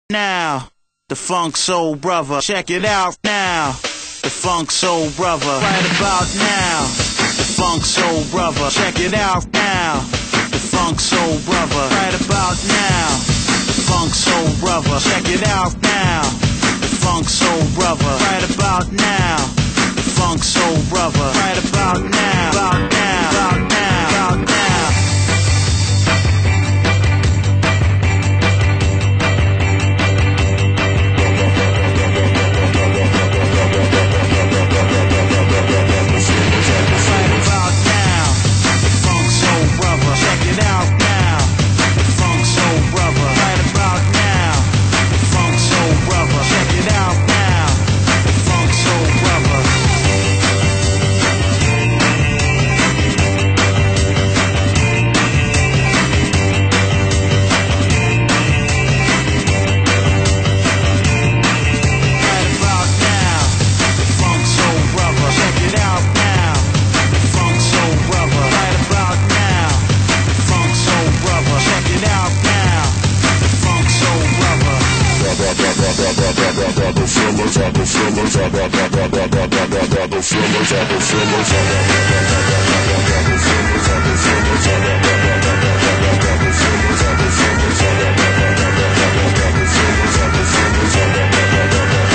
now. The Funk Soul Brother, check it out now. The Funk Soul Brother, right about now. The Funk Soul Brother, check it out now. The Funk Soul Brother, right about now. The Funk Soul Brother, check it out now. The Funk Soul Brother, right about now. The Funk Soul Brother, right about now. About now, about now, about now.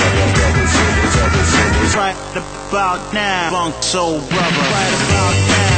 Right about now, Funk Soul Brother, right about now.